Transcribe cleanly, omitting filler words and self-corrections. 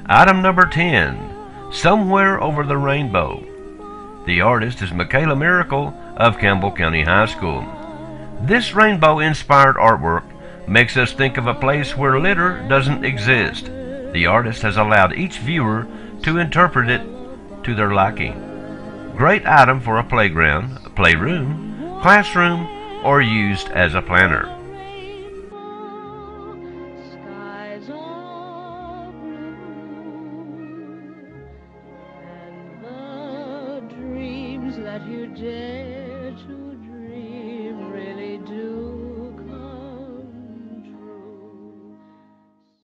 Item number 10. Somewhere Over the Rainbow. The artist is Michaela Miracle of Campbell County High School. This rainbow-inspired artwork makes us think of a place where litter doesn't exist. The artist has allowed each viewer to interpret it to their liking. Great item for a playground, a playroom, classroom, or used as a planner. Skies are blue, and the dreams that you dare to